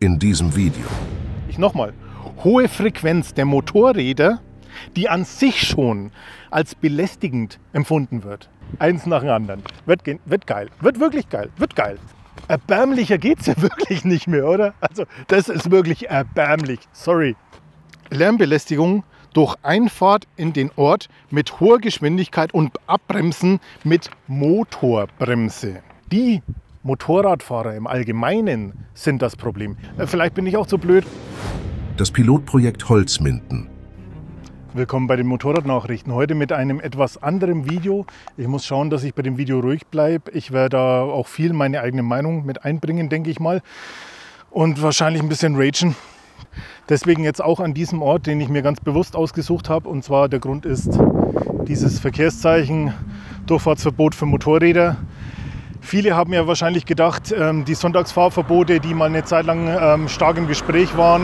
in diesem Video. Nochmal, hohe Frequenz der Motorräder, die an sich schon als belästigend empfunden wird. Eins nach dem anderen. Wird geil. Wird wirklich geil. Wird geil. Erbärmlicher geht's ja wirklich nicht mehr, oder? Also das ist wirklich erbärmlich. Sorry. Lärmbelästigung durch Einfahrt in den Ort mit hoher Geschwindigkeit und Abbremsen mit Motorbremse. Die Motorradfahrer im Allgemeinen sind das Problem. Vielleicht bin ich auch zu blöd. Das Pilotprojekt Holzminden. Willkommen bei den Motorradnachrichten. Heute mit einem etwas anderen Video. Ich muss schauen, dass ich bei dem Video ruhig bleibe. Ich werde da auch viel meine eigene Meinung mit einbringen, denke ich mal. Und wahrscheinlich ein bisschen ragen. Deswegen jetzt auch an diesem Ort, den ich mir ganz bewusst ausgesucht habe. Und zwar der Grund ist dieses Verkehrszeichen Durchfahrtsverbot für Motorräder. Viele haben ja wahrscheinlich gedacht, die Sonntagsfahrverbote, die mal eine Zeit lang stark im Gespräch waren,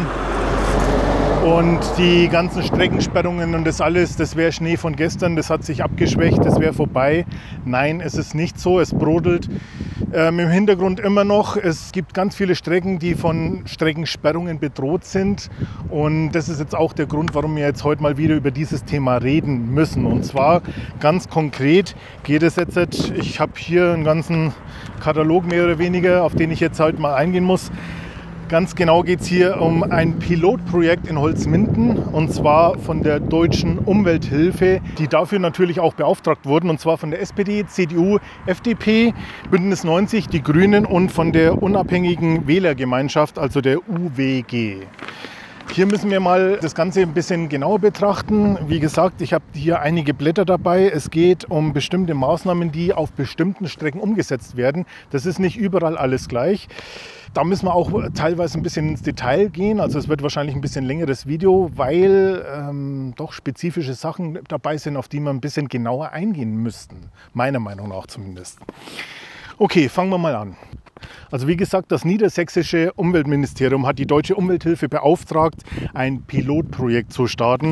und die ganzen Streckensperrungen und das alles, das wäre Schnee von gestern, das hat sich abgeschwächt, das wäre vorbei. Nein, es ist nicht so, es brodelt im Hintergrund immer noch. Es gibt ganz viele Strecken, die von Streckensperrungen bedroht sind. Und das ist jetzt auch der Grund, warum wir jetzt heute mal wieder über dieses Thema reden müssen. Und zwar ganz konkret geht es jetzt, ich habe hier einen ganzen Katalog mehr oder weniger, auf den ich jetzt heute mal eingehen muss. Ganz genau geht es hier um ein Pilotprojekt in Holzminden, und zwar von der Deutschen Umwelthilfe, die dafür natürlich auch beauftragt wurden, und zwar von der SPD, CDU, FDP, Bündnis 90, die Grünen und von der Unabhängigen Wählergemeinschaft, also der UWG. Hier müssen wir mal das Ganze ein bisschen genauer betrachten. Wie gesagt, ich habe hier einige Blätter dabei. Es geht um bestimmte Maßnahmen, die auf bestimmten Strecken umgesetzt werden. Das ist nicht überall alles gleich. Da müssen wir auch teilweise ein bisschen ins Detail gehen. Also es wird wahrscheinlich ein bisschen längeres Video, weil doch spezifische Sachen dabei sind, auf die wir ein bisschen genauer eingehen müssten. Meiner Meinung nach zumindest. Okay, fangen wir mal an. Also wie gesagt, das niedersächsische Umweltministerium hat die Deutsche Umwelthilfe beauftragt, ein Pilotprojekt zu starten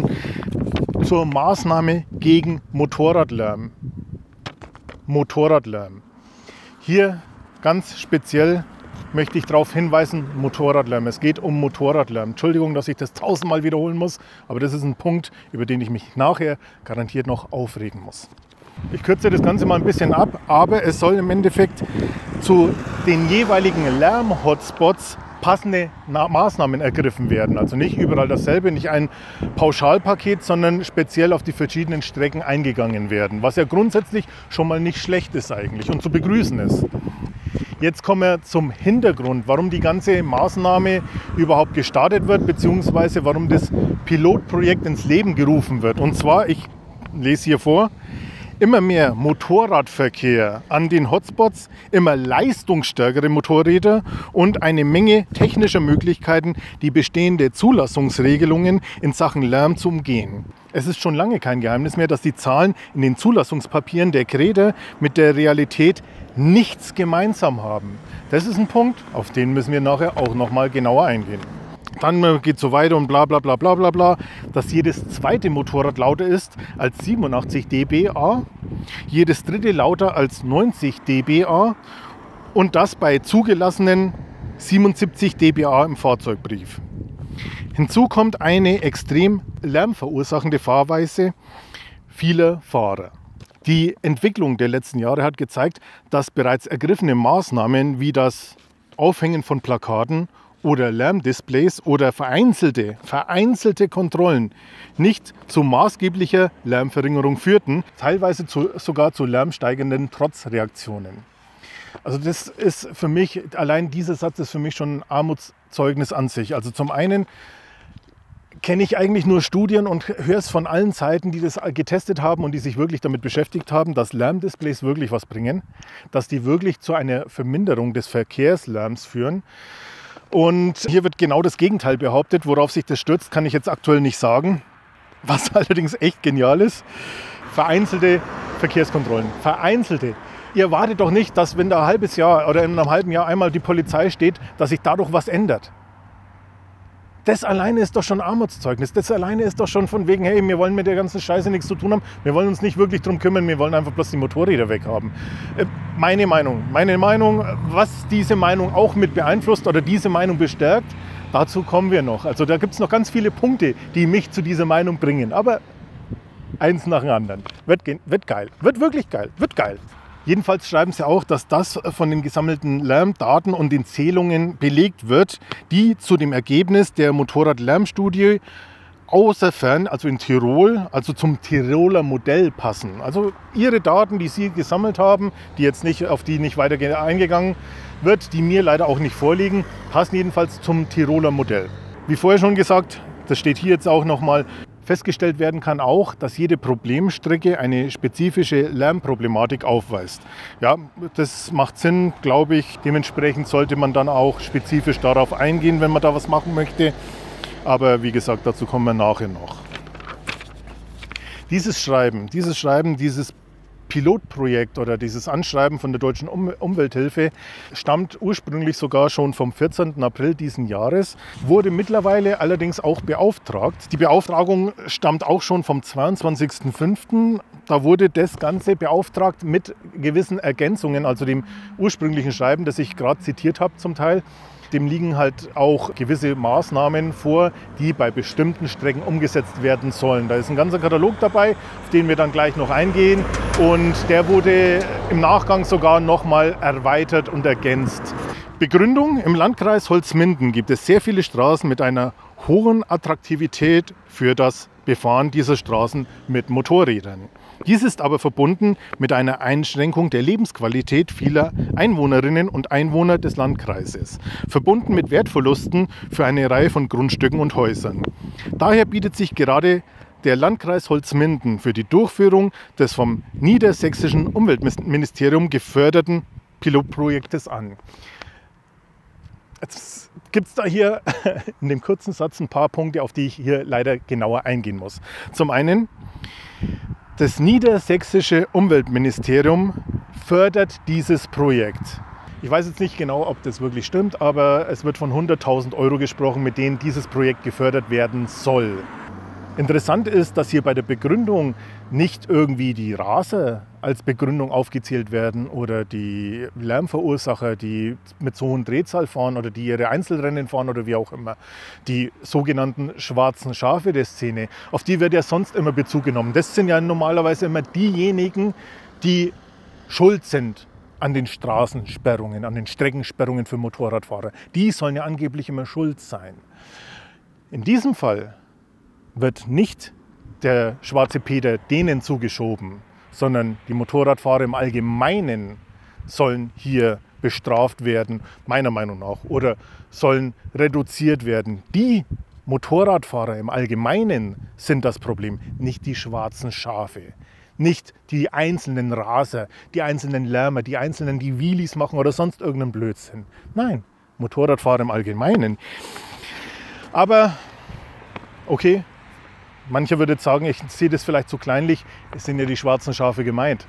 zur Maßnahme gegen Motorradlärm. Motorradlärm. Hier ganz speziell möchte ich darauf hinweisen, Motorradlärm. Es geht um Motorradlärm. Entschuldigung, dass ich das tausendmal wiederholen muss, aber das ist ein Punkt, über den ich mich nachher garantiert noch aufregen muss. Ich kürze das Ganze mal ein bisschen ab, aber es soll im Endeffekt zu den jeweiligen Lärm-Hotspots passende Maßnahmen ergriffen werden. Also nicht überall dasselbe, nicht ein Pauschalpaket, sondern speziell auf die verschiedenen Strecken eingegangen werden. Was ja grundsätzlich schon mal nicht schlecht ist eigentlich und zu begrüßen ist. Jetzt kommen wir zum Hintergrund, warum die ganze Maßnahme überhaupt gestartet wird, beziehungsweise warum das Pilotprojekt ins Leben gerufen wird. Und zwar, ich lese hier vor: Immer mehr Motorradverkehr an den Hotspots, immer leistungsstärkere Motorräder und eine Menge technischer Möglichkeiten, die bestehende Zulassungsregelungen in Sachen Lärm zu umgehen. Es ist schon lange kein Geheimnis mehr, dass die Zahlen in den Zulassungspapieren der Räder mit der Realität nichts gemeinsam haben. Das ist ein Punkt, auf den müssen wir nachher auch noch mal genauer eingehen. Dann geht es so weiter und bla bla bla bla bla bla, dass jedes zweite Motorrad lauter ist als 87 dBA, jedes dritte lauter als 90 dBA und das bei zugelassenen 77 dBA im Fahrzeugbrief. Hinzu kommt eine extrem lärmverursachende Fahrweise vieler Fahrer. Die Entwicklung der letzten Jahre hat gezeigt, dass bereits ergriffene Maßnahmen wie das Aufhängen von Plakaten oder Lärmdisplays oder vereinzelte Kontrollen nicht zu maßgeblicher Lärmverringerung führten, teilweise sogar zu lärmsteigenden Trotzreaktionen. Also das ist für mich, allein dieser Satz ist für mich schon ein Armutszeugnis an sich. Also zum einen kenne ich eigentlich nur Studien und höre es von allen Seiten, die das getestet haben und die sich wirklich damit beschäftigt haben, dass Lärmdisplays wirklich was bringen, dass die wirklich zu einer Verminderung des Verkehrslärms führen. Und hier wird genau das Gegenteil behauptet. Worauf sich das stürzt, kann ich jetzt aktuell nicht sagen. Was allerdings echt genial ist: vereinzelte Verkehrskontrollen. Vereinzelte. Ihr erwartet doch nicht, dass wenn da ein halbes Jahr oder in einem halben Jahr einmal die Polizei steht, dass sich dadurch was ändert. Das alleine ist doch schon Armutszeugnis. Das alleine ist doch schon von wegen, hey, wir wollen mit der ganzen Scheiße nichts zu tun haben. Wir wollen uns nicht wirklich drum kümmern. Wir wollen einfach bloß die Motorräder weghaben. Meine Meinung, was diese Meinung auch mit beeinflusst oder diese Meinung bestärkt, dazu kommen wir noch. Also da gibt es noch ganz viele Punkte, die mich zu dieser Meinung bringen. Aber eins nach dem anderen. Wird geil. Wird wirklich geil. Wird geil. Jedenfalls schreiben sie auch, dass das von den gesammelten Lärmdaten und den Zählungen belegt wird, die zu dem Ergebnis der Motorradlärmstudie außerfern, also in Tirol, also zum Tiroler Modell passen. Also ihre Daten, die sie gesammelt haben, auf die nicht weiter eingegangen wird, die mir leider auch nicht vorliegen, passen jedenfalls zum Tiroler Modell. Wie vorher schon gesagt, das steht hier jetzt auch nochmal, festgestellt werden kann auch, dass jede Problemstrecke eine spezifische Lärmproblematik aufweist. Ja, das macht Sinn, glaube ich. Dementsprechend sollte man dann auch spezifisch darauf eingehen, wenn man da was machen möchte. Aber wie gesagt, dazu kommen wir nachher noch. Dieses Pilotprojekt oder dieses Anschreiben von der Deutschen Umwelthilfe stammt ursprünglich sogar schon vom 14. April diesen Jahres, wurde mittlerweile allerdings auch beauftragt. Die Beauftragung stammt auch schon vom 22.05. Da wurde das Ganze beauftragt mit gewissen Ergänzungen, also dem ursprünglichen Schreiben, das ich gerade zitiert habe zum Teil. Dem liegen halt auch gewisse Maßnahmen vor, die bei bestimmten Strecken umgesetzt werden sollen. Da ist ein ganzer Katalog dabei, auf den wir dann gleich noch eingehen. Und der wurde im Nachgang sogar nochmal erweitert und ergänzt. Begründung: Im Landkreis Holzminden gibt es sehr viele Straßen mit einer hohen Attraktivität für das Befahren dieser Straßen mit Motorrädern. Dies ist aber verbunden mit einer Einschränkung der Lebensqualität vieler Einwohnerinnen und Einwohner des Landkreises, verbunden mit Wertverlusten für eine Reihe von Grundstücken und Häusern. Daher bietet sich gerade der Landkreis Holzminden für die Durchführung des vom niedersächsischen Umweltministerium geförderten Pilotprojektes an. Jetzt gibt es da hier in dem kurzen Satz ein paar Punkte, auf die ich hier leider genauer eingehen muss. Zum einen: Das niedersächsische Umweltministerium fördert dieses Projekt. Ich weiß jetzt nicht genau, ob das wirklich stimmt, aber es wird von 100.000 € gesprochen, mit denen dieses Projekt gefördert werden soll. Interessant ist, dass hier bei der Begründung nicht irgendwie die Raser als Begründung aufgezählt werden oder die Lärmverursacher, die mit so hohen Drehzahl fahren oder die ihre Einzelrennen fahren oder wie auch immer. Die sogenannten schwarzen Schafe der Szene, auf die wird ja sonst immer Bezug genommen. Das sind ja normalerweise immer diejenigen, die schuld sind an den Straßensperrungen, an den Streckensperrungen für Motorradfahrer. Die sollen ja angeblich immer schuld sein. In diesem Fall wird nicht der schwarze Peter denen zugeschoben, sondern die Motorradfahrer im Allgemeinen sollen hier bestraft werden, meiner Meinung nach, oder sollen reduziert werden. Die Motorradfahrer im Allgemeinen sind das Problem, nicht die schwarzen Schafe. Nicht die einzelnen Raser, die einzelnen Lärmer, die einzelnen, die Wheelies machen oder sonst irgendeinen Blödsinn. Nein, Motorradfahrer im Allgemeinen. Aber okay, mancher würde jetzt sagen, ich sehe das vielleicht zu kleinlich, es sind ja die schwarzen Schafe gemeint.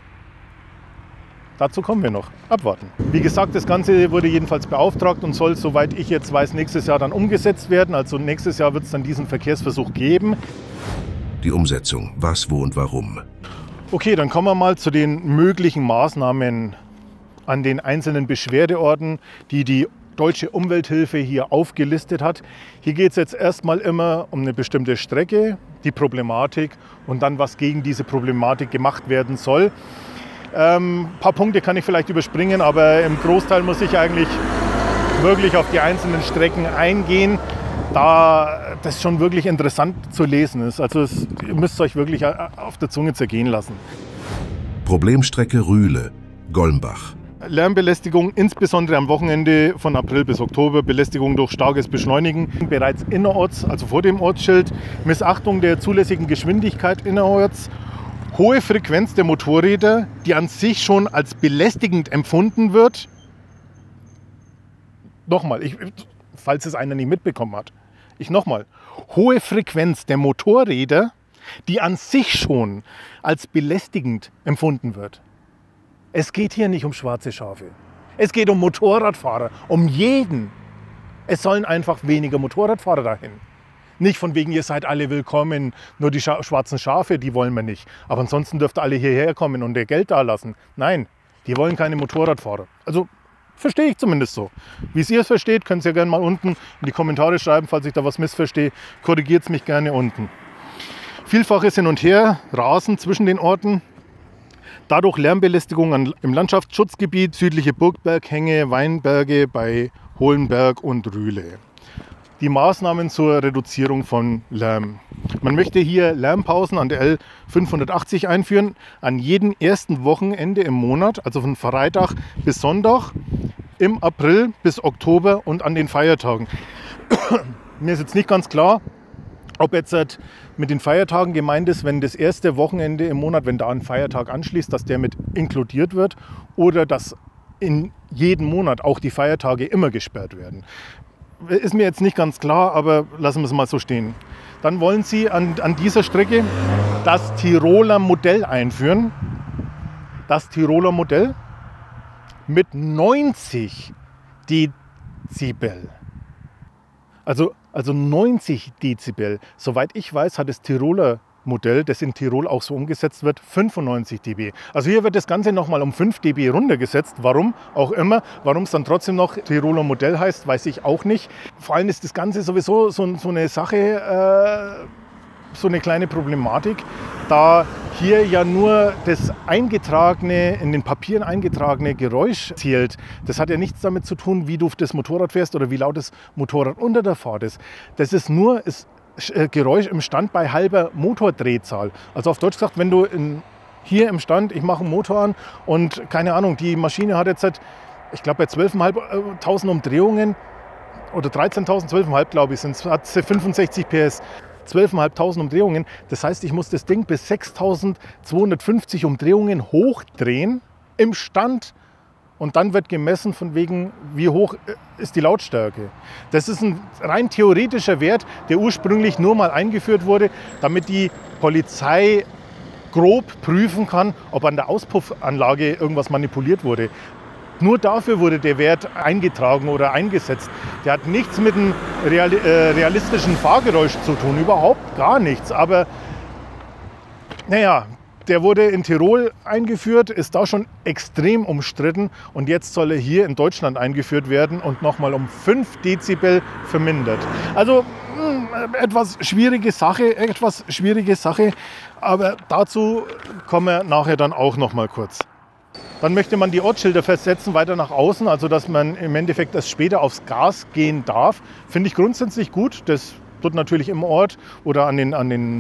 Dazu kommen wir noch. Abwarten. Wie gesagt, das Ganze wurde jedenfalls beauftragt und soll, soweit ich jetzt weiß, nächstes Jahr dann umgesetzt werden. Also nächstes Jahr wird es dann diesen Verkehrsversuch geben. Die Umsetzung. Was, wo und warum? Okay, dann kommen wir mal zu den möglichen Maßnahmen an den einzelnen Beschwerdeorten, die die Deutsche Umwelthilfe hier aufgelistet hat. Hier geht es jetzt erstmal immer um eine bestimmte Strecke, die Problematik und dann, was gegen diese Problematik gemacht werden soll. Ein paar Punkte kann ich vielleicht überspringen, aber im Großteil muss ich eigentlich wirklich auf die einzelnen Strecken eingehen, da das schon wirklich interessant zu lesen ist. Also ihr müsst es euch wirklich auf der Zunge zergehen lassen. Problemstrecke Rühle, Golmbach. Lärmbelästigung, insbesondere am Wochenende von April bis Oktober, Belästigung durch starkes Beschleunigen, bereits innerorts, also vor dem Ortsschild, Missachtung der zulässigen Geschwindigkeit innerorts, hohe Frequenz der Motorräder, die an sich schon als belästigend empfunden wird. Nochmal, falls es einer nicht mitbekommen hat. Hohe Frequenz der Motorräder, die an sich schon als belästigend empfunden wird. Es geht hier nicht um schwarze Schafe. Es geht um Motorradfahrer, um jeden. Es sollen einfach weniger Motorradfahrer dahin. Nicht von wegen, ihr seid alle willkommen, nur die schwarzen Schafe, die wollen wir nicht. Aber ansonsten dürft ihr alle hierher kommen und ihr Geld da lassen. Nein, die wollen keine Motorradfahrer. Also verstehe ich zumindest so. Wie ihr es versteht, könnt ihr ja gerne mal unten in die Kommentare schreiben, falls ich da was missverstehe. Korrigiert es mich gerne unten. Vielfaches Hin und Her, Rasen zwischen den Orten. Dadurch Lärmbelästigung im Landschaftsschutzgebiet, südliche Burgberghänge, Weinberge bei Hohlenberg und Rühle. Die Maßnahmen zur Reduzierung von Lärm. Man möchte hier Lärmpausen an der L 580 einführen, an jedem ersten Wochenende im Monat, also von Freitag bis Sonntag, im April bis Oktober und an den Feiertagen. Mir ist jetzt nicht ganz klar, ob jetzt mit den Feiertagen gemeint ist, wenn das erste Wochenende im Monat, wenn da ein Feiertag anschließt, dass der mit inkludiert wird oder dass in jedem Monat auch die Feiertage immer gesperrt werden. Ist mir jetzt nicht ganz klar, aber lassen wir es mal so stehen. Dann wollen sie an dieser Strecke das Tiroler Modell einführen. Das Tiroler Modell mit 90 Dezibel. Also 90 Dezibel. Soweit ich weiß, hat das Tiroler Modell, das in Tirol auch so umgesetzt wird, 95 dB. Also hier wird das Ganze nochmal um 5 dB runtergesetzt. Warum auch immer. Warum es dann trotzdem noch Tiroler Modell heißt, weiß ich auch nicht. Vor allem ist das Ganze sowieso so eine Sache, so eine kleine Problematik, da hier ja nur das eingetragene, in den Papieren eingetragene Geräusch zählt. Das hat ja nichts damit zu tun, wie du das Motorrad fährst oder wie laut das Motorrad unter der Fahrt ist. Das ist nur Geräusch im Stand bei halber Motordrehzahl. Also auf Deutsch gesagt, wenn du hier im Stand, ich mache einen Motor an und keine Ahnung, die Maschine hat jetzt, ich glaube bei 12.500 Umdrehungen oder 13.000, 12.500 glaube ich, hat sie 65 PS. 12.500 Umdrehungen. Das heißt, ich muss das Ding bis 6.250 Umdrehungen hochdrehen im Stand und dann wird gemessen von wegen, wie hoch ist die Lautstärke. Das ist ein rein theoretischer Wert, der ursprünglich nur mal eingeführt wurde, damit die Polizei grob prüfen kann, ob an der Auspuffanlage irgendwas manipuliert wurde. Nur dafür wurde der Wert eingetragen oder eingesetzt. Der hat nichts mit dem realistischen Fahrgeräusch zu tun, überhaupt gar nichts. Aber naja, der wurde in Tirol eingeführt, ist da schon extrem umstritten und jetzt soll er hier in Deutschland eingeführt werden und nochmal um 5 Dezibel vermindert. Also etwas schwierige Sache, aber dazu kommen wir nachher dann auch nochmal kurz. Dann möchte man die Ortsschilder festsetzen, weiter nach außen, also dass man im Endeffekt erst später aufs Gas gehen darf. Finde ich grundsätzlich gut. Das tut natürlich im Ort oder an den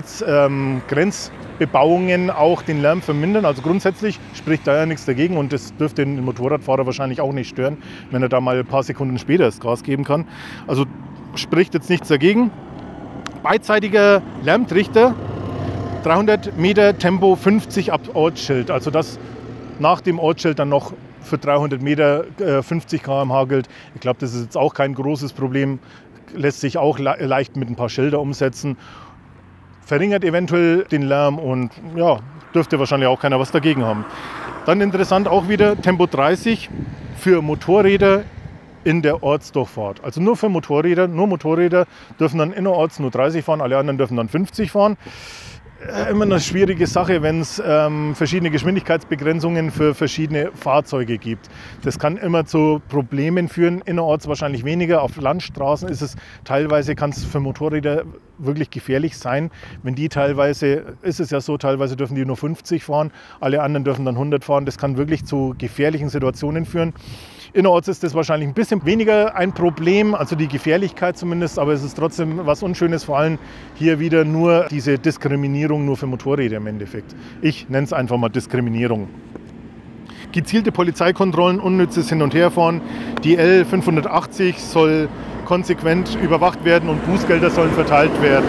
Ortsgrenzbebauungen auch den Lärm vermindern. Also grundsätzlich spricht da ja nichts dagegen und das dürfte den Motorradfahrer wahrscheinlich auch nicht stören, wenn er da mal ein paar Sekunden später das Gas geben kann. Also spricht jetzt nichts dagegen. Beidseitiger Lärmtrichter, 300 Meter Tempo 50 ab Ortsschild. Also das nach dem Ortsschild dann noch für 300 Meter 50 km/h gilt. Ich glaube, das ist jetzt auch kein großes Problem. Lässt sich auch leicht mit ein paar Schilder umsetzen. Verringert eventuell den Lärm und ja, dürfte wahrscheinlich auch keiner was dagegen haben. Dann interessant auch wieder Tempo 30 für Motorräder in der Ortsdurchfahrt. Also nur für Motorräder. Nur Motorräder dürfen dann innerorts nur 30 fahren, alle anderen dürfen dann 50 fahren. Immer eine schwierige Sache, wenn es verschiedene Geschwindigkeitsbegrenzungen für verschiedene Fahrzeuge gibt. Das kann immer zu Problemen führen, innerorts wahrscheinlich weniger. Auf Landstraßen ist es teilweise, kann es für Motorräder wirklich gefährlich sein. Wenn die teilweise, ist es ja so, teilweise dürfen die nur 50 fahren, alle anderen dürfen dann 100 fahren. Das kann wirklich zu gefährlichen Situationen führen. Innerorts ist das wahrscheinlich ein bisschen weniger ein Problem, also die Gefährlichkeit zumindest, aber es ist trotzdem was Unschönes, vor allem hier wieder nur diese Diskriminierung nur für Motorräder im Endeffekt. Ich nenne es einfach mal Diskriminierung. Gezielte Polizeikontrollen, unnützes Hin- und Herfahren. Die L 580 soll konsequent überwacht werden und Bußgelder sollen verteilt werden.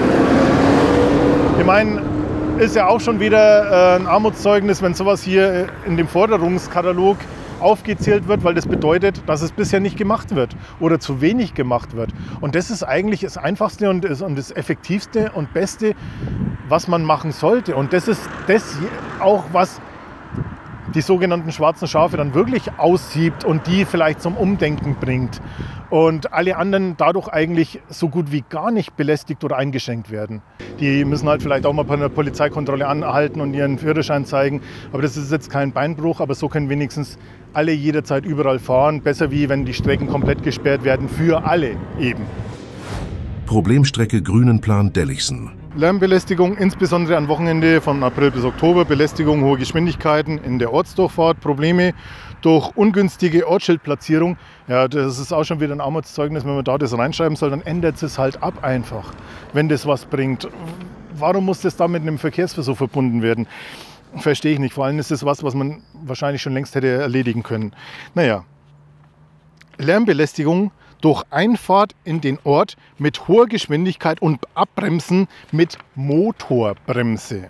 Ich meine, ist ja auch schon wieder ein Armutszeugnis, wenn sowas hier in dem Forderungskatalog aufgezählt wird, weil das bedeutet, dass es bisher nicht gemacht wird oder zu wenig gemacht wird. Und das ist eigentlich das Einfachste und das Effektivste und Beste, was man machen sollte. Und das ist das auch, was die sogenannten schwarzen Schafe dann wirklich aussiebt und die vielleicht zum Umdenken bringt. und alle anderen dadurch eigentlich so gut wie gar nicht belästigt oder eingeschränkt werden. Die müssen halt vielleicht auch mal bei einer Polizeikontrolle anhalten und ihren Führerschein zeigen, aber das ist jetzt kein Beinbruch, aber so können wenigstens alle jederzeit überall fahren. Besser wie wenn die Strecken komplett gesperrt werden, für alle eben. Problemstrecke Grünenplan-Delligsen. Lärmbelästigung, insbesondere am Wochenende von April bis Oktober, Belästigung, hohe Geschwindigkeiten in der Ortsdurchfahrt, Probleme durch ungünstige Ortsschildplatzierung. Ja, das ist auch schon wieder ein Armutszeugnis, wenn man da das reinschreiben soll, dann ändert es halt ab einfach, wenn das was bringt. Warum muss das da mit einem Verkehrsversuch verbunden werden? Verstehe ich nicht. Vor allem ist es was man wahrscheinlich schon längst hätte erledigen können. Naja, Lärmbelästigung durch Einfahrt in den Ort mit hoher Geschwindigkeit und Abbremsen mit Motorbremse.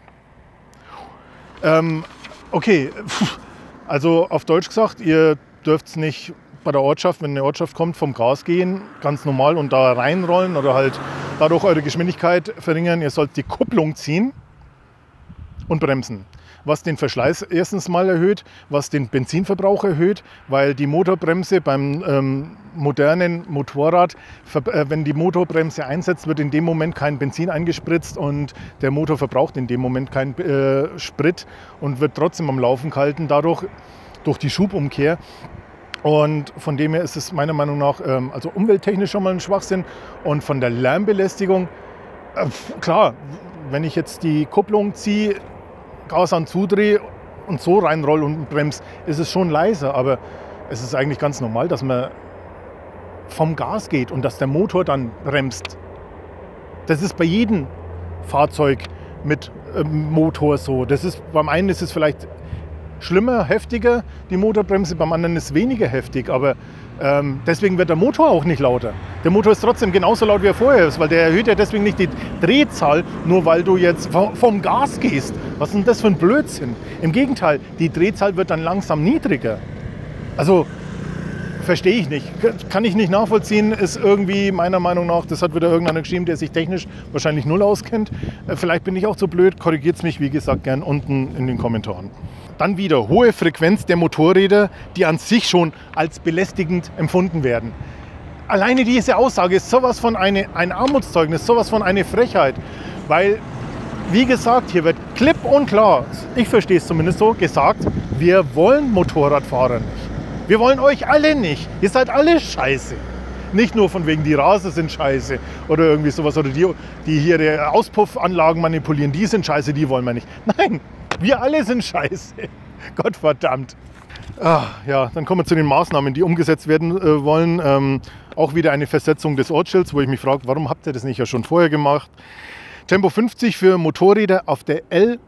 Okay, also auf Deutsch gesagt, ihr dürft nicht bei der Ortschaft, wenn eine Ortschaft kommt, vom Gas gehen, ganz normal und da reinrollen oder halt dadurch eure Geschwindigkeit verringern. Ihr sollt die Kupplung ziehen und bremsen. Was den Verschleiß erstens mal erhöht, was den Benzinverbrauch erhöht, weil die Motorbremse beim modernen Motorrad, wenn die Motorbremse einsetzt, wird in dem Moment kein Benzin eingespritzt und der Motor verbraucht in dem Moment keinen Sprit und wird trotzdem am Laufen gehalten, dadurch durch die Schubumkehr. Und von dem her ist es meiner Meinung nach also umwelttechnisch schon mal ein Schwachsinn und von der Lärmbelästigung, klar, wenn ich jetzt die Kupplung ziehe, Gas an zudrehe und so reinroll und bremse, ist es schon leiser. Aber es ist eigentlich ganz normal, dass man vom Gas geht und dass der Motor dann bremst. Das ist bei jedem Fahrzeug mit Motor so. Das ist, beim einen ist es vielleicht schlimmer, heftiger, die Motorbremse, beim anderen ist es weniger heftig. Aber deswegen wird der Motor auch nicht lauter. Der Motor ist trotzdem genauso laut, wie er vorher ist, weil der erhöht ja deswegen nicht die Drehzahl, nur weil du jetzt vom Gas gehst. Was ist denn das für ein Blödsinn? Im Gegenteil, die Drehzahl wird dann langsam niedriger. Also, verstehe ich nicht. Kann ich nicht nachvollziehen, ist irgendwie meiner Meinung nach, das hat wieder irgendeiner geschrieben, der sich technisch wahrscheinlich null auskennt. Vielleicht bin ich auch zu blöd, korrigiert es mich, wie gesagt, gern unten in den Kommentaren. Dann wieder hohe Frequenz der Motorräder, die an sich schon als belästigend empfunden werden. Alleine diese Aussage ist sowas von ein Armutszeugnis, sowas von eine Frechheit. Weil, wie gesagt, hier wird klipp und klar, ich verstehe es zumindest so, gesagt, wir wollen Motorradfahrer nicht. Wir wollen euch alle nicht. Ihr seid alle scheiße. Nicht nur von wegen, die Raser sind scheiße oder irgendwie sowas, oder die hier die Auspuffanlagen manipulieren, die sind scheiße, die wollen wir nicht. Nein, wir alle sind scheiße. Gottverdammt. Ja, dann kommen wir zu den Maßnahmen, die umgesetzt werden wollen. Auch wieder eine Versetzung des Ortsschilds, wo ich mich frage, warum habt ihr das nicht ja schon vorher gemacht? Tempo 50 für Motorräder auf der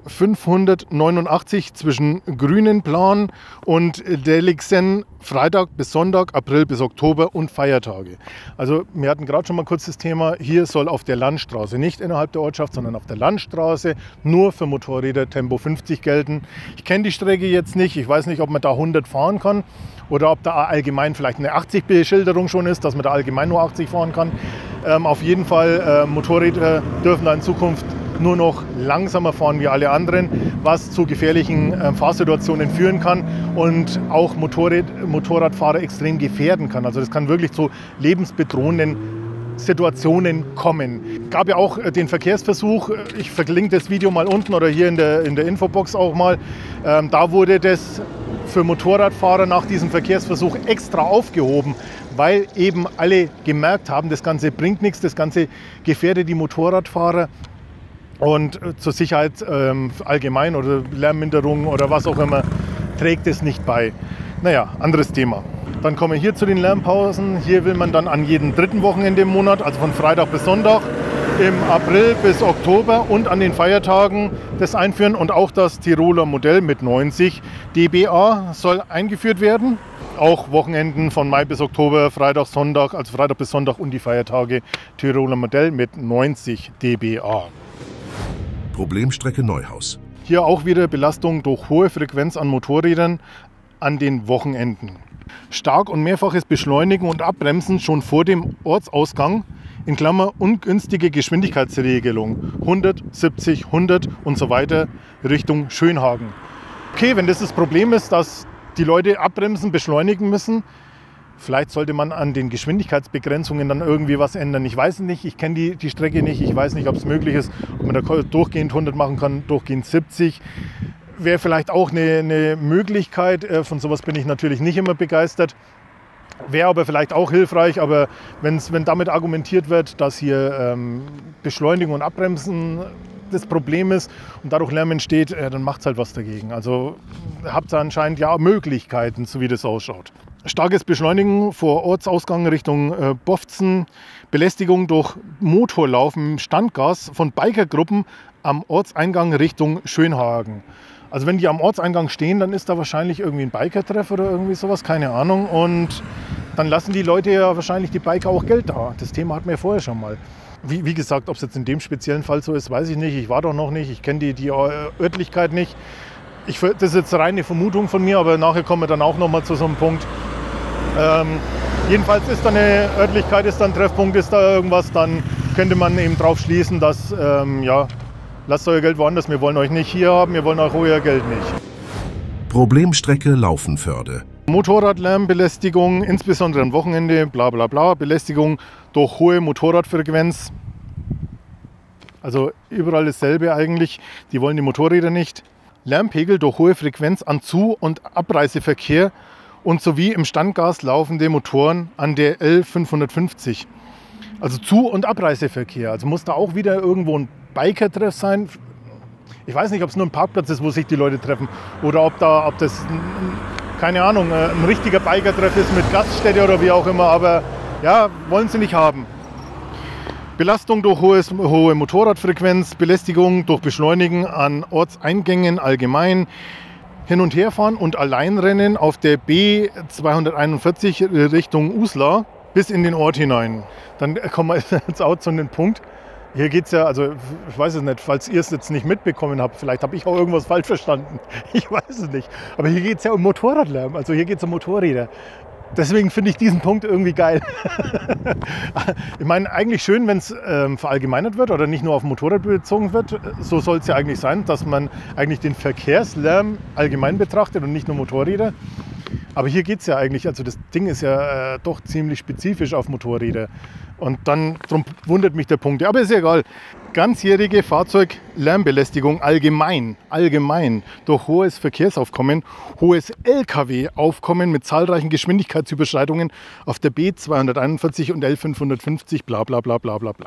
L589 zwischen Grünenplan und Delligsen, Freitag bis Sonntag, April bis Oktober und Feiertage. Also wir hatten gerade schon mal kurz das Thema, hier soll auf der Landstraße, nicht innerhalb der Ortschaft, sondern auf der Landstraße nur für Motorräder Tempo 50 gelten. Ich kenne die Strecke jetzt nicht, ich weiß nicht, ob man da 100 fahren kann oder ob da allgemein vielleicht eine 80-Beschilderung schon ist, dass man da allgemein nur 80 fahren kann. Auf jeden Fall, Motorräder dürfen da in Zukunft nur noch langsamer fahren wie alle anderen, was zu gefährlichen Fahrsituationen führen kann und auch Motorradfahrer extrem gefährden kann. Also das kann wirklich zu lebensbedrohenden Situationen kommen. Gab ja auch den Verkehrsversuch, ich verlinke das Video mal unten oder hier in der Infobox auch mal, da wurde das für Motorradfahrer nach diesem Verkehrsversuch extra aufgehoben, weil eben alle gemerkt haben, das Ganze bringt nichts, das Ganze gefährdet die Motorradfahrer und zur Sicherheit allgemein oder Lärmminderung oder was auch immer trägt es nicht bei. Naja, anderes Thema. Dann kommen wir hier zu den Lärmpausen. Hier will man dann an jedem dritten Wochenende im Monat, also von Freitag bis Sonntag, im April bis Oktober und an den Feiertagen das einführen. Und auch das Tiroler Modell mit 90 dBA soll eingeführt werden. Auch Wochenenden von Mai bis Oktober, Freitag, Sonntag, also Freitag bis Sonntag und die Feiertage Tiroler Modell mit 90 dBA. Problemstrecke Neuhaus. Hier auch wieder Belastung durch hohe Frequenz an Motorrädern an den Wochenenden. Stark und mehrfaches Beschleunigen und Abbremsen schon vor dem Ortsausgang, in Klammer ungünstige Geschwindigkeitsregelung, 100, 70, 100 und so weiter Richtung Schönhagen. Okay, wenn das Problem ist, dass die Leute abbremsen, beschleunigen müssen, Vielleicht sollte man an den Geschwindigkeitsbegrenzungen dann irgendwie was ändern. Ich weiß nicht, ich kenne die Strecke nicht, ich weiß nicht, ob es möglich ist, ob man da durchgehend 100 machen kann, durchgehend 70. Wäre vielleicht auch eine Möglichkeit, von sowas bin ich natürlich nicht immer begeistert. Wäre aber vielleicht auch hilfreich, aber wenn damit argumentiert wird, dass hier Beschleunigung und Abbremsen das Problem ist und dadurch Lärm entsteht, dann macht es halt was dagegen. Also habt ihr anscheinend ja Möglichkeiten, so wie das ausschaut. Starkes Beschleunigen vor Ortsausgang Richtung Bofzen, Belästigung durch Motorlaufen im Standgas von Bikergruppen am Ortseingang Richtung Schönhagen. Also wenn die am Ortseingang stehen, dann ist da wahrscheinlich irgendwie ein Biker-Treff oder irgendwie sowas, keine Ahnung. Und dann lassen die Leute ja wahrscheinlich die Biker auch Geld da. Das Thema hatten wir vorher schon mal. Wie gesagt, ob es jetzt in dem speziellen Fall so ist, weiß ich nicht. Ich war doch noch nicht, ich kenne die Örtlichkeit nicht. Das ist jetzt reine Vermutung von mir, aber nachher kommen wir dann auch noch mal zu so einem Punkt. Jedenfalls ist da eine Örtlichkeit, ist da ein Treffpunkt, ist da irgendwas, dann könnte man eben drauf schließen, dass ja, lasst euer Geld woanders, wir wollen euch nicht hier haben, wir wollen auch euer Geld nicht. Problemstrecke Laufenförde. Motorradlärmbelästigung, insbesondere am Wochenende, bla bla bla, Belästigung durch hohe Motorradfrequenz. Also überall dasselbe eigentlich, die wollen die Motorräder nicht. Lärmpegel durch hohe Frequenz an Zu- und Abreiseverkehr und sowie im Standgas laufende Motoren an der L550. Also Zu- und Abreiseverkehr, also muss da auch wieder irgendwo ein Biker-Treff sein. Ich weiß nicht, ob es nur ein Parkplatz ist, wo sich die Leute treffen oder ob das, keine Ahnung, ein richtiger Biker-Treff ist mit Gaststätte oder wie auch immer, aber ja, wollen sie nicht haben. Belastung durch hohe Motorradfrequenz, Belästigung durch Beschleunigen an Ortseingängen allgemein, Hin- und Herfahren und Alleinrennen auf der B241 Richtung Uslar bis in den Ort hinein. Dann kommen wir jetzt auch zu einem Punkt. Hier geht es ja, also ich weiß es nicht, falls ihr es jetzt nicht mitbekommen habt, vielleicht habe ich auch irgendwas falsch verstanden. Ich weiß es nicht. Aber hier geht es ja um Motorradlärm, also hier geht es um Motorräder. Deswegen finde ich diesen Punkt irgendwie geil. Ich meine, eigentlich schön, wenn es verallgemeinert wird oder nicht nur auf Motorrad bezogen wird. So soll es ja eigentlich sein, dass man eigentlich den Verkehrslärm allgemein betrachtet und nicht nur Motorräder. Aber hier geht es ja eigentlich, also das Ding ist ja doch ziemlich spezifisch auf Motorräder. Und dann, darum wundert mich der Punkt. Aber ist ja egal. Ganzjährige Fahrzeuglärmbelästigung allgemein durch hohes Verkehrsaufkommen, hohes Lkw-Aufkommen mit zahlreichen Geschwindigkeitsüberschreitungen auf der B241 und L550, bla bla bla bla bla bla.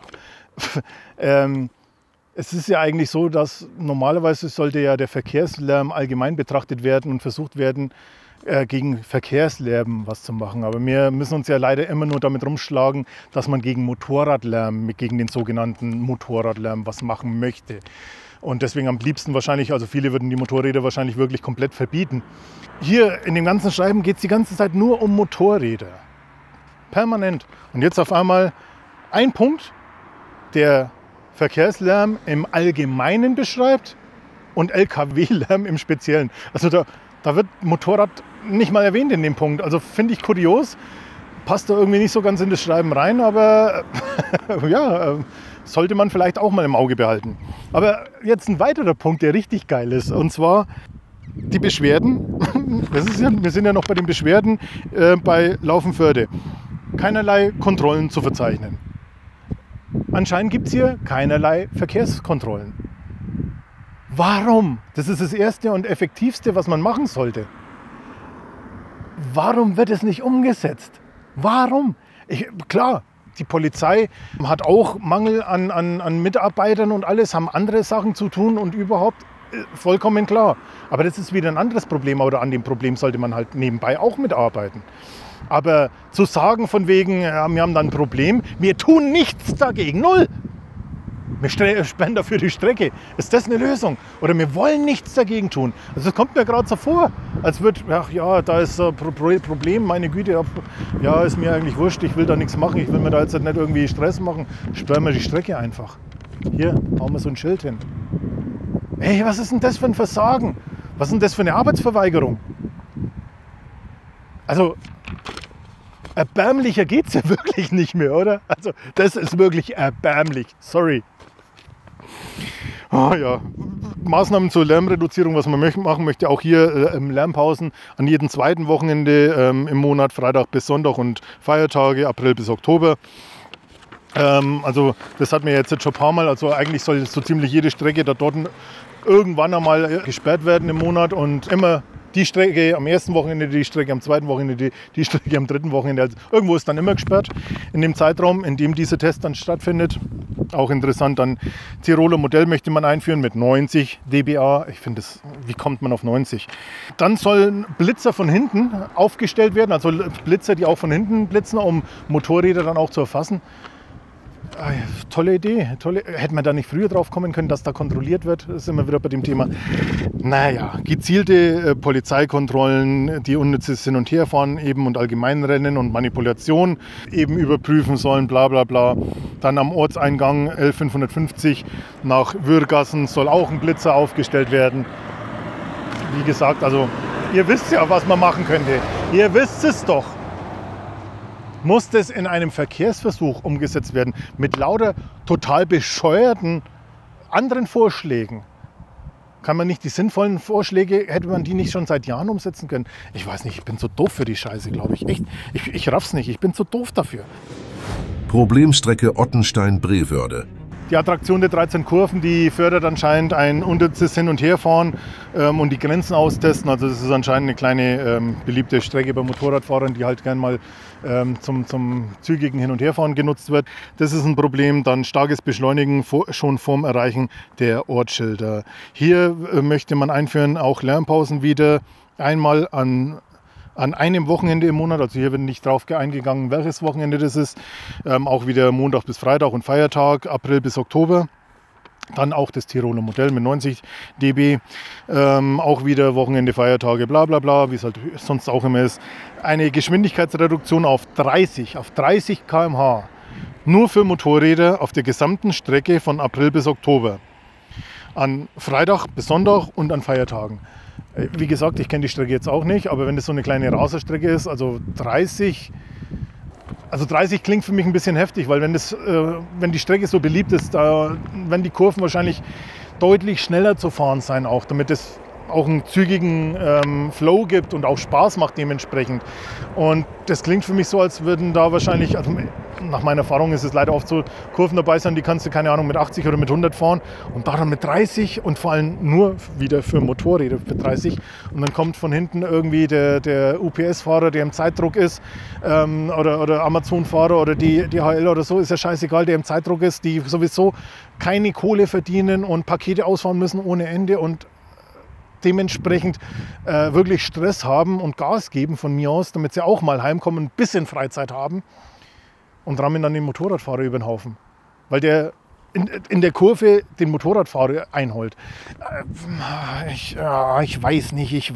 Es ist ja eigentlich so, dass normalerweise sollte ja der Verkehrslärm allgemein betrachtet werden und versucht werden, gegen Verkehrslärm was zu machen. Aber wir müssen uns ja leider immer nur damit rumschlagen, dass man gegen Motorradlärm, gegen den sogenannten Motorradlärm was machen möchte. Und deswegen am liebsten wahrscheinlich, also viele würden die Motorräder wahrscheinlich wirklich komplett verbieten. Hier in dem ganzen Schreiben geht es die ganze Zeit nur um Motorräder. Permanent. Und jetzt auf einmal ein Punkt, der Verkehrslärm im Allgemeinen beschreibt und Lkw-Lärm im Speziellen. Also da wird Motorrad nicht mal erwähnt in dem Punkt. Also finde ich kurios. Passt da irgendwie nicht so ganz in das Schreiben rein, aber ja, sollte man vielleicht auch mal im Auge behalten. Aber jetzt ein weiterer Punkt, der richtig geil ist, und zwar die Beschwerden. Wir sind ja noch bei den Beschwerden bei Laufenförde. Keinerlei Kontrollen zu verzeichnen. Anscheinend gibt es hier keinerlei Verkehrskontrollen. Warum? Das ist das Erste und Effektivste, was man machen sollte. Warum wird es nicht umgesetzt? Warum? Klar, die Polizei hat auch Mangel an Mitarbeitern und alles, haben andere Sachen zu tun und überhaupt vollkommen klar. Aber das ist wieder ein anderes Problem oder an dem Problem sollte man halt nebenbei auch mitarbeiten. Aber zu sagen von wegen, ja, wir haben da ein Problem, wir tun nichts dagegen, null. Wir sperren dafür die Strecke. Ist das eine Lösung? Oder wir wollen nichts dagegen tun. Also es kommt mir gerade so vor, als würde, ach ja, da ist ein Problem, meine Güte, ja, ist mir eigentlich wurscht, ich will da nichts machen, ich will mir da jetzt nicht irgendwie Stress machen. Sperren wir die Strecke einfach. Hier, hauen wir so ein Schild hin. Hey, was ist denn das für ein Versagen? Was ist denn das für eine Arbeitsverweigerung? Also, erbärmlicher geht es ja wirklich nicht mehr, oder? Also, das ist wirklich erbärmlich. Sorry. Ja, Maßnahmen zur Lärmreduzierung, was man machen möchte, auch hier Lärmpausen an jedem zweiten Wochenende im Monat, Freitag bis Sonntag und Feiertage, April bis Oktober. Also das hat mir jetzt schon ein paar Mal, also eigentlich soll so ziemlich jede Strecke da dort irgendwann einmal gesperrt werden im Monat und immer die Strecke am ersten Wochenende, die Strecke am zweiten Wochenende, die Strecke am dritten Wochenende. Also irgendwo ist dann immer gesperrt in dem Zeitraum, in dem dieser Test dann stattfindet. Auch interessant, dann Tiroler Modell möchte man einführen mit 90 dBA. Ich finde, wie kommt man auf 90? Dann sollen Blitzer von hinten aufgestellt werden, also Blitzer, die auch von hinten blitzen, um Motorräder dann auch zu erfassen. Tolle Idee. Hätte man da nicht früher drauf kommen können, dass da kontrolliert wird? Das ist immer wieder bei dem Thema. Naja, gezielte Polizeikontrollen, die unnützes Hin- und Herfahren eben und Allgemeinrennen und Manipulation eben überprüfen sollen, bla bla bla. Dann am Ortseingang L550 nach Würgassen soll auch ein Blitzer aufgestellt werden. Wie gesagt, also ihr wisst ja, was man machen könnte. Ihr wisst es doch. Muss das in einem Verkehrsversuch umgesetzt werden mit lauter total bescheuerten anderen Vorschlägen? Kann man nicht die sinnvollen Vorschläge, hätte man die nicht schon seit Jahren umsetzen können? Ich weiß nicht, ich bin so doof für die Scheiße, glaube ich. Echt, ich raff's nicht, ich bin so doof dafür. Problemstrecke Ottenstein-Brevörde. Die Attraktion der 13 Kurven, die fördert anscheinend ein unnützes Hin- und Herfahren und die Grenzen austesten. Also das ist anscheinend eine kleine beliebte Strecke bei Motorradfahrern, die halt gern mal zum zügigen Hin- und Herfahren genutzt wird. Das ist ein Problem. Dann starkes Beschleunigen schon vorm Erreichen der Ortsschilder. Hier möchte man einführen auch Lärmpausen wieder. Einmal an einem Wochenende im Monat, also hier wird nicht drauf eingegangen, welches Wochenende das ist, auch wieder Montag bis Freitag und Feiertag, April bis Oktober. Dann auch das Tiroler Modell mit 90 dB, auch wieder Wochenende, Feiertage, bla bla bla, wie es halt sonst auch immer ist. Eine Geschwindigkeitsreduktion auf 30 km/h, nur für Motorräder auf der gesamten Strecke von April bis Oktober. An Freitag bis Sonntag und an Feiertagen. Wie gesagt, ich kenne die Strecke jetzt auch nicht, aber wenn das so eine kleine Raserstrecke ist, also 30 klingt für mich ein bisschen heftig, weil wenn die Strecke so beliebt ist, da werden die Kurven wahrscheinlich deutlich schneller zu fahren sein, auch damit es auch einen zügigen Flow gibt und auch Spaß macht dementsprechend. Und das klingt für mich so, als würden da wahrscheinlich, also nach meiner Erfahrung ist es leider oft so, Kurven dabei sein, die kannst du, keine Ahnung, mit 80 oder mit 100 fahren und da dann mit 30 und vor allem nur wieder für Motorräder für 30. Und dann kommt von hinten irgendwie der UPS-Fahrer, der im Zeitdruck ist, oder Amazon-Fahrer oder die DHL oder so, ist ja scheißegal, der im Zeitdruck ist, die sowieso keine Kohle verdienen und Pakete ausfahren müssen ohne Ende und dementsprechend wirklich Stress haben und Gas geben von mir aus, damit sie auch mal heimkommen, ein bisschen Freizeit haben und rammen dann den Motorradfahrer über den Haufen. Weil der in der Kurve den Motorradfahrer einholt. Ich weiß nicht.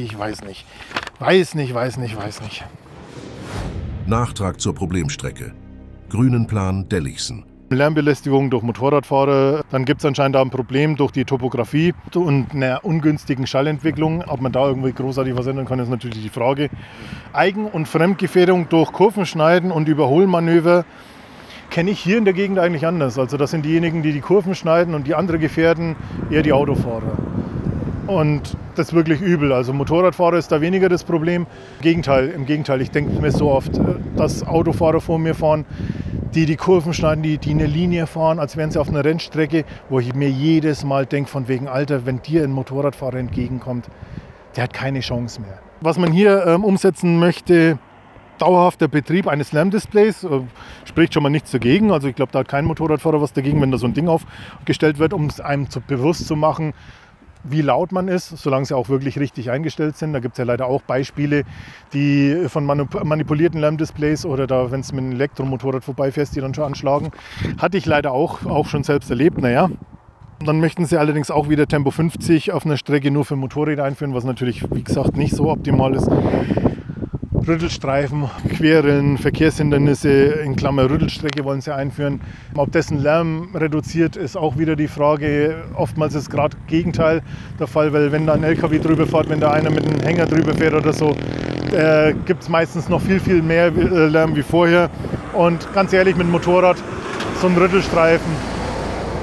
Nachtrag zur Problemstrecke. Grünenplan Dellichsen. Lärmbelästigung durch Motorradfahrer, dann gibt es anscheinend da ein Problem durch die Topografie und einer ungünstigen Schallentwicklung. Ob man da irgendwie großartig was ändern kann, ist natürlich die Frage. Eigen- und Fremdgefährdung durch Kurvenschneiden und Überholmanöver kenne ich hier in der Gegend eigentlich anders. Also das sind diejenigen, die die Kurven schneiden und die andere gefährden, eher die Autofahrer. Und das ist wirklich übel. Also Motorradfahrer ist da weniger das Problem. Im Gegenteil, ich denke mir so oft, dass Autofahrer vor mir fahren, die Kurven schneiden, die eine Linie fahren, als wären sie auf einer Rennstrecke, wo ich mir jedes Mal denke, von wegen, Alter, wenn dir ein Motorradfahrer entgegenkommt, der hat keine Chance mehr. Was man hier umsetzen möchte, dauerhafter Betrieb eines Lärmdisplays, spricht schon mal nichts dagegen. Also ich glaube, da hat kein Motorradfahrer was dagegen, wenn da so ein Ding aufgestellt wird, um es einem bewusst zu machen, wie laut man ist, solange sie auch wirklich richtig eingestellt sind. Da gibt es ja leider auch Beispiele, die von manipulierten Lärmdisplays oder da, wenn es mit einem Elektromotorrad vorbeifährst, die dann schon anschlagen. Hatte ich leider auch schon selbst erlebt. Naja, dann möchten sie allerdings auch wieder Tempo 50 auf einer Strecke nur für Motorräder einführen, was natürlich, wie gesagt, nicht so optimal ist. Rüttelstreifen, Querrillen, Verkehrshindernisse, in Klammer Rüttelstrecke wollen sie einführen. Ob dessen Lärm reduziert, ist auch wieder die Frage. Oftmals ist gerade Gegenteil der Fall, weil wenn da ein LKW drüber fährt, wenn da einer mit einem Hänger drüber fährt oder so, gibt es meistens noch viel mehr Lärm wie vorher. Und ganz ehrlich, mit dem Motorrad, so ein Rüttelstreifen,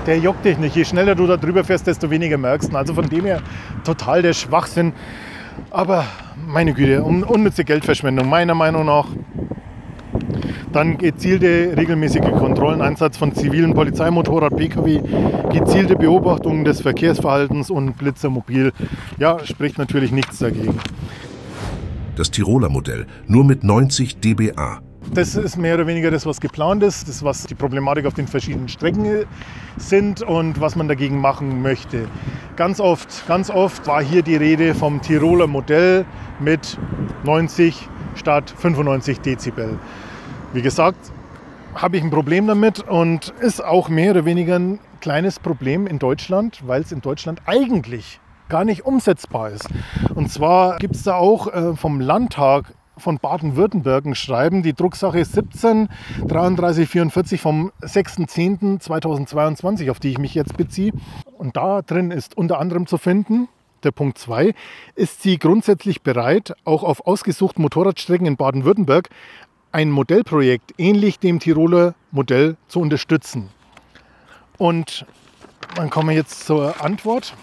der juckt dich nicht. Je schneller du da drüber fährst, desto weniger merkst du. Also von dem her total der Schwachsinn. Aber meine Güte, unnütze Geldverschwendung, meiner Meinung nach. Dann gezielte regelmäßige Kontrollen, Einsatz von zivilen Polizeimotorrad, Pkw, gezielte Beobachtung des Verkehrsverhaltens und Blitzermobil. Ja, spricht natürlich nichts dagegen. Das Tiroler Modell nur mit 90 dBA. Das ist mehr oder weniger das, was geplant ist, das, was die Problematik auf den verschiedenen Strecken sind und was man dagegen machen möchte. Ganz oft war hier die Rede vom Tiroler Modell mit 90 statt 95 Dezibel. Wie gesagt, habe ich ein Problem damit und ist auch mehr oder weniger ein kleines Problem in Deutschland, weil es in Deutschland eigentlich gar nicht umsetzbar ist. Und zwar gibt es da auch vom Landtag von Baden-Württemberg ein Schreiben, die Drucksache 17 3344 vom 6.10.2022, auf die ich mich jetzt beziehe. Und da drin ist unter anderem zu finden, der Punkt 2, ist sie grundsätzlich bereit, auch auf ausgesuchten Motorradstrecken in Baden-Württemberg ein Modellprojekt ähnlich dem Tiroler Modell zu unterstützen. Und dann kommen wir jetzt zur Antwort.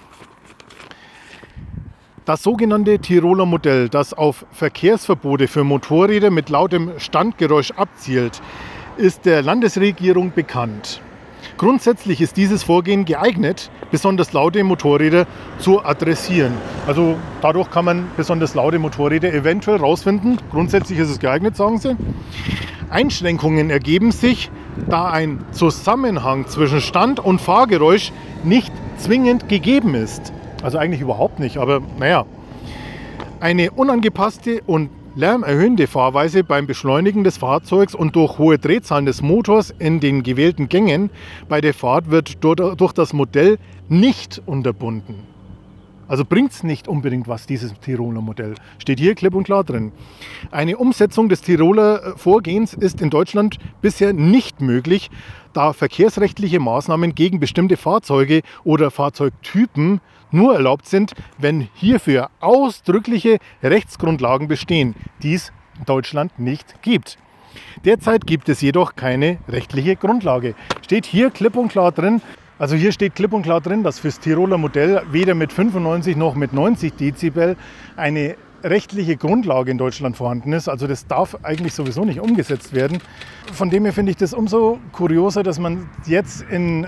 Das sogenannte Tiroler Modell, das auf Verkehrsverbote für Motorräder mit lautem Standgeräusch abzielt, ist der Landesregierung bekannt. Grundsätzlich ist dieses Vorgehen geeignet, besonders laute Motorräder zu adressieren. Also dadurch kann man besonders laute Motorräder eventuell rausfinden. Grundsätzlich ist es geeignet, sagen sie. Einschränkungen ergeben sich, da ein Zusammenhang zwischen Stand- und Fahrgeräusch nicht zwingend gegeben ist. Also eigentlich überhaupt nicht, aber naja. Eine unangepasste und lärmerhöhende Fahrweise beim Beschleunigen des Fahrzeugs und durch hohe Drehzahlen des Motors in den gewählten Gängen bei der Fahrt wird durch das Modell nicht unterbunden. Also bringt es nicht unbedingt was, dieses Tiroler Modell. Steht hier klipp und klar drin. Eine Umsetzung des Tiroler Vorgehens ist in Deutschland bisher nicht möglich, da verkehrsrechtliche Maßnahmen gegen bestimmte Fahrzeuge oder Fahrzeugtypen nur erlaubt sind, wenn hierfür ausdrückliche Rechtsgrundlagen bestehen, die es in Deutschland nicht gibt. Derzeit gibt es jedoch keine rechtliche Grundlage. Steht hier klipp und klar drin. Also hier steht klipp und klar drin, dass fürs Tiroler Modell weder mit 95 noch mit 90 Dezibel eine rechtliche Grundlage in Deutschland vorhanden ist. Also das darf eigentlich sowieso nicht umgesetzt werden. Von dem her finde ich das umso kurioser, dass man jetzt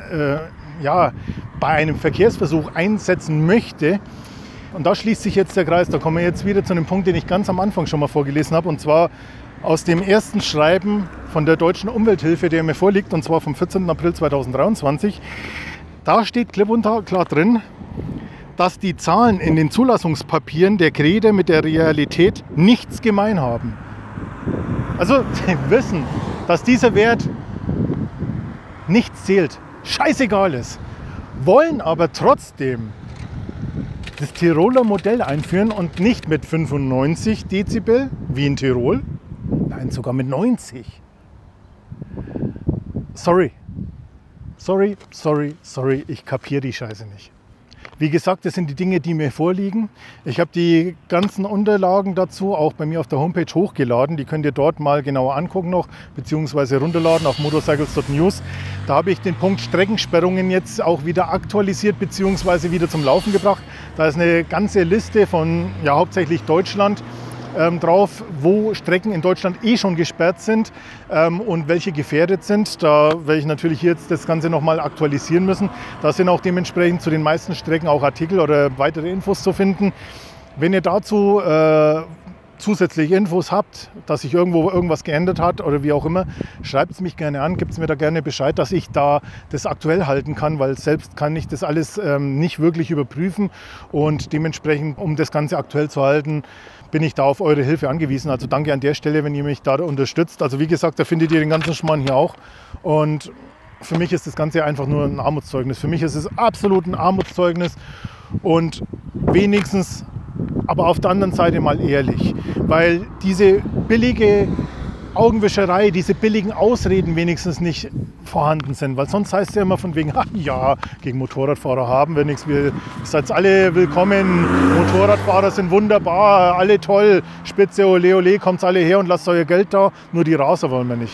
bei einem Verkehrsversuch einsetzen möchte. Und da schließt sich jetzt der Kreis. Da kommen wir jetzt wieder zu einem Punkt, den ich ganz am Anfang schon mal vorgelesen habe. Und zwar aus dem ersten Schreiben von der Deutschen Umwelthilfe, der mir vorliegt, und zwar vom 14. April 2023. Da steht klipp und klar drin, dass die Zahlen in den Zulassungspapieren der Geräte mit der Realität nichts gemein haben. Also sie wissen, dass dieser Wert nichts zählt, scheißegal ist, wollen aber trotzdem das Tiroler Modell einführen und nicht mit 95 Dezibel wie in Tirol, nein, sogar mit 90. Sorry, ich kapiere die Scheiße nicht. Wie gesagt, das sind die Dinge, die mir vorliegen. Ich habe die ganzen Unterlagen dazu auch bei mir auf der Homepage hochgeladen. Die könnt ihr dort mal genauer angucken noch, beziehungsweise runterladen auf motorcycles.news. Da habe ich den Punkt Streckensperrungen jetzt auch wieder aktualisiert, beziehungsweise wieder zum Laufen gebracht. Da ist eine ganze Liste von hauptsächlich Deutschland drauf, wo Strecken in Deutschland schon gesperrt sind und welche gefährdet sind. Da werde ich natürlich hier jetzt das Ganze nochmal aktualisieren müssen. Da sind auch dementsprechend zu den meisten Strecken auch Artikel oder weitere Infos zu finden. Wenn ihr dazu zusätzliche Infos habt, dass sich irgendwo irgendwas geändert hat oder wie auch immer, schreibt es mich gerne an, gebt es mir da gerne Bescheid, dass ich da das aktuell halten kann, weil selbst kann ich das alles nicht wirklich überprüfen und dementsprechend, um das Ganze aktuell zu halten, bin ich da auf eure Hilfe angewiesen. Also danke an der Stelle, wenn ihr mich da unterstützt. Also wie gesagt, da findet ihr den ganzen Schmarrn hier auch. Und für mich ist das Ganze einfach nur ein Armutszeugnis. Für mich ist es absolut ein Armutszeugnis und wenigstens, aber auf der anderen Seite mal ehrlich, weil diese billige Augenwischerei, diese billigen Ausreden wenigstens nicht vorhanden sind, weil sonst heißt es ja immer von wegen, ja, gegen Motorradfahrer haben wir nichts, ihr seid alle willkommen, Motorradfahrer sind wunderbar, alle toll, spitze, ole, ole, kommt alle her und lasst euer Geld da, nur die Raser wollen wir nicht.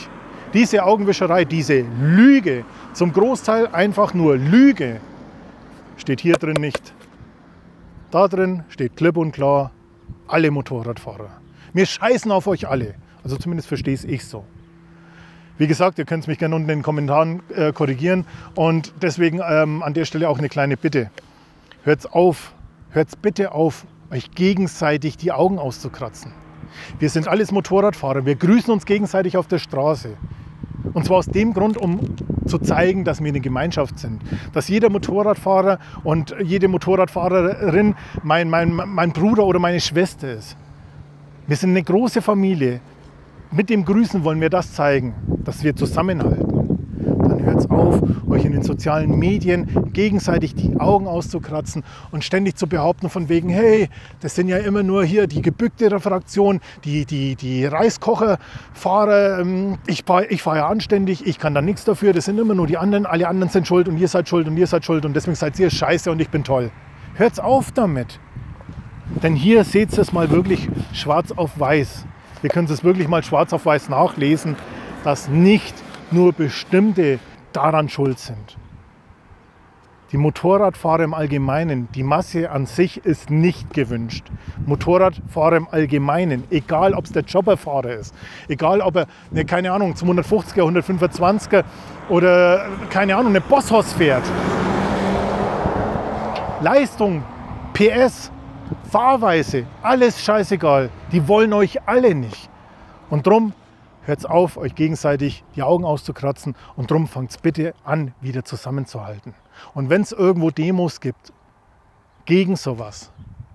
Diese Augenwischerei, diese Lüge, zum Großteil einfach nur Lüge, steht hier drin nicht. Da drin steht klipp und klar, alle Motorradfahrer. Wir scheißen auf euch alle. Also zumindest verstehe ich so. Wie gesagt, ihr könnt mich gerne unten in den Kommentaren korrigieren. Und deswegen an der Stelle auch eine kleine Bitte. Hört's bitte auf, euch gegenseitig die Augen auszukratzen. Wir sind alles Motorradfahrer. Wir grüßen uns gegenseitig auf der Straße. Und zwar aus dem Grund, um zu zeigen, dass wir eine Gemeinschaft sind. Dass jeder Motorradfahrer und jede Motorradfahrerin mein Bruder oder meine Schwester ist. Wir sind eine große Familie. Mit dem Grüßen wollen wir das zeigen, dass wir zusammenhalten. Dann hört's auf, euch in den sozialen Medien gegenseitig die Augen auszukratzen und ständig zu behaupten von wegen, hey, das sind ja immer nur hier die gebückte Fraktion, die Reiskocherfahrer, ich fahr ja anständig, ich kann da nichts dafür, das sind immer nur die anderen, alle anderen sind schuld und ihr seid schuld und ihr seid schuld und deswegen seid ihr scheiße und ich bin toll. Hört's auf damit. Denn hier seht ihr es mal wirklich schwarz auf weiß. Wir können es wirklich mal schwarz auf weiß nachlesen, dass nicht nur bestimmte daran schuld sind. Die Motorradfahrer im Allgemeinen, die Masse an sich ist nicht gewünscht. Motorradfahrer im Allgemeinen, egal ob es der Chopperfahrer ist, egal ob er, keine Ahnung, 250er, 125er oder, keine Ahnung, eine Bosshaus fährt. Leistung, PS, Fahrweise, alles scheißegal. Die wollen euch alle nicht. Und drum hört's auf, euch gegenseitig die Augen auszukratzen und drum fangt's bitte an, wieder zusammenzuhalten. Und wenn es irgendwo Demos gibt gegen sowas,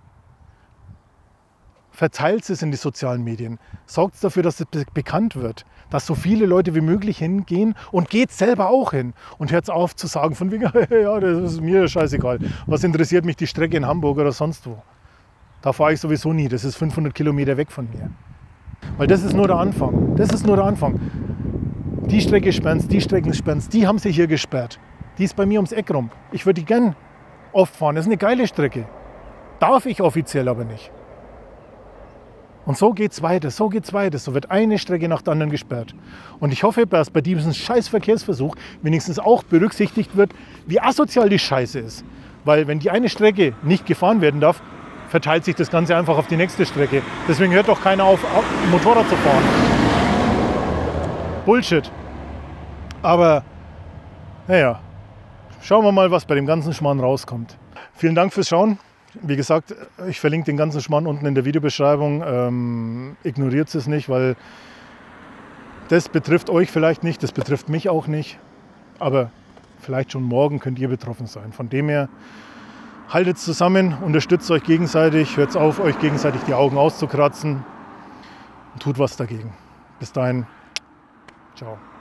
verteilt es in die sozialen Medien. Sorgt dafür, dass es bekannt wird, dass so viele Leute wie möglich hingehen und geht selber auch hin. Und hört auf zu sagen von wegen, ja, das ist mir scheißegal. Was interessiert mich die Strecke in Hamburg oder sonst wo? Da fahre ich sowieso nie, das ist 500 Kilometer weg von mir. Weil das ist nur der Anfang. Das ist nur der Anfang. Die Strecke sperren's, die Strecken sperren's, die haben sie hier gesperrt. Die ist bei mir ums Eck rum. Ich würde die gern oft fahren. Das ist eine geile Strecke. Darf ich offiziell aber nicht. Und so geht's weiter, so geht's weiter. So wird eine Strecke nach der anderen gesperrt. Und ich hoffe, dass bei diesem scheiß Verkehrsversuch wenigstens auch berücksichtigt wird, wie asozial die Scheiße ist. Weil wenn die eine Strecke nicht gefahren werden darf, verteilt sich das Ganze einfach auf die nächste Strecke. Deswegen hört doch keiner auf, Motorrad zu fahren. Bullshit. Aber, naja, schauen wir mal, was bei dem ganzen Schmarrn rauskommt. Vielen Dank fürs Schauen. Wie gesagt, ich verlinke den ganzen Schmarrn unten in der Videobeschreibung. Ignoriert es nicht, weil das betrifft euch vielleicht nicht, das betrifft mich auch nicht. Aber vielleicht schon morgen könnt ihr betroffen sein. Von dem her, haltet zusammen, unterstützt euch gegenseitig, hört auf, euch gegenseitig die Augen auszukratzen und tut was dagegen. Bis dahin, ciao.